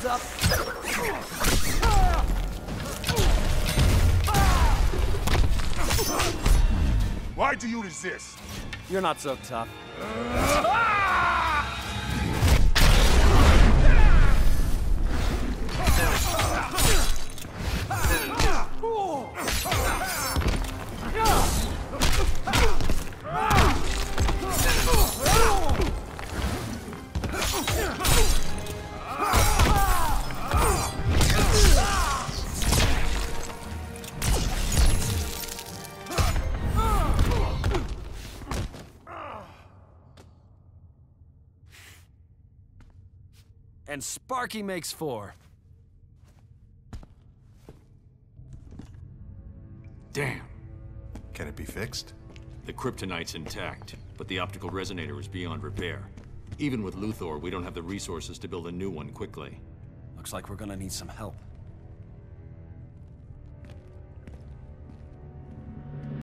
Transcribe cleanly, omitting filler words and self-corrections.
hands up. Why do you resist? You're not so tough. And Sparky makes 4. Damn. Can it be fixed? The kryptonite's intact, but the optical resonator is beyond repair. Even with Luthor, we don't have the resources to build a new one quickly. Looks like we're gonna need some help.